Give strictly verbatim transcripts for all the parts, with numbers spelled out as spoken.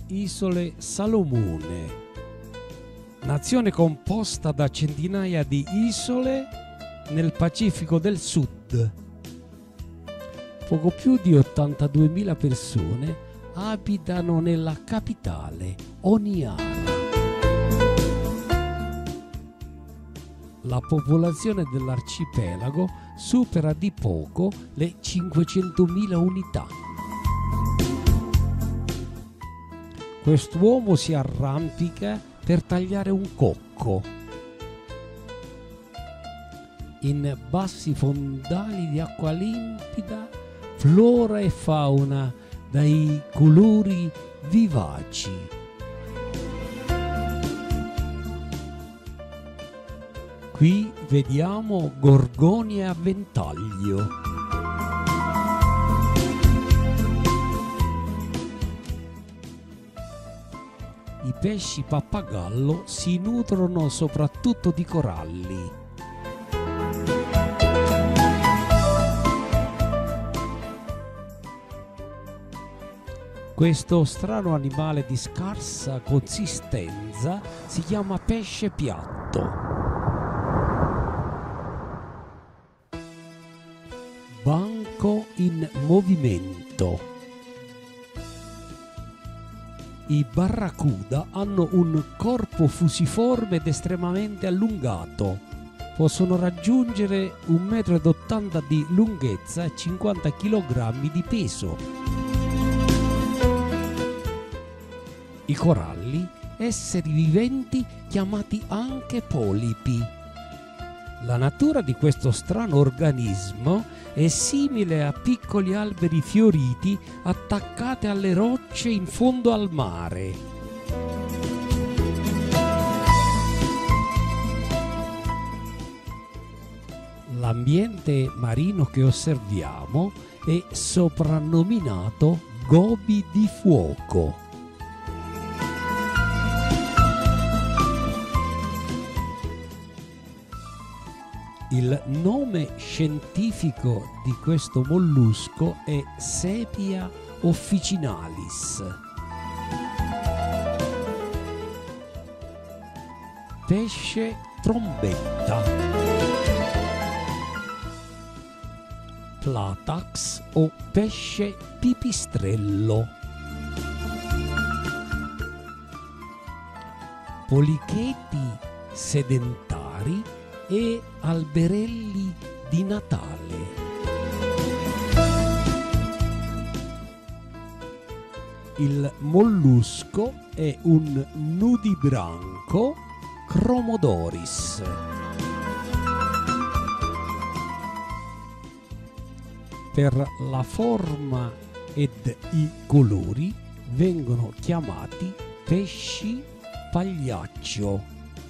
Isole Salomone, nazione composta da centinaia di isole nel Pacifico del Sud. Poco più di ottantaduemila persone abitano nella capitale, Honiara. La popolazione dell'arcipelago supera di poco le cinquecentomila unità. Quest'uomo si arrampica per tagliare un cocco. In bassi fondali di acqua limpida, flora e fauna dai colori vivaci. Qui vediamo gorgonie a ventaglio. I pesci pappagallo si nutrono soprattutto di coralli. Questo strano animale di scarsa consistenza si chiama pesce piatto. Banco in movimento. I barracuda hanno un corpo fusiforme ed estremamente allungato. Possono raggiungere un metro e ottanta metri di lunghezza e cinquanta chilogrammi di peso. I coralli, esseri viventi chiamati anche polipi. La natura di questo strano organismo è simile a piccoli alberi fioriti attaccati alle rocce in fondo al mare. L'ambiente marino che osserviamo è soprannominato gobi di fuoco. Il nome scientifico di questo mollusco è Sepia officinalis. Pesce trombetta. Platax o pesce pipistrello. Policheti sedentari e alberelli di Natale. Il mollusco è un nudibranco Chromodoris. Per la forma ed i colori vengono chiamati pesci pagliaccio.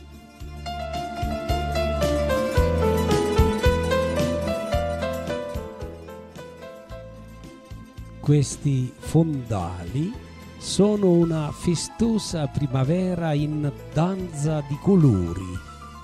Questi fondali sono una festosa primavera in danza di colori.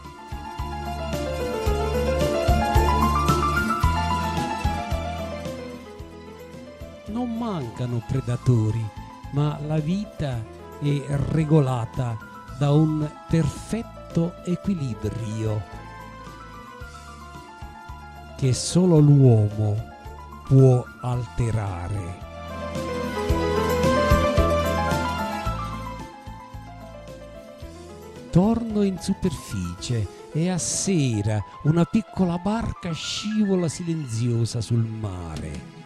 Non mancano predatori, ma la vita è regolata da un perfetto equilibrio che solo l'uomo può alterare. Torno in superficie e a sera una piccola barca scivola silenziosa sul mare.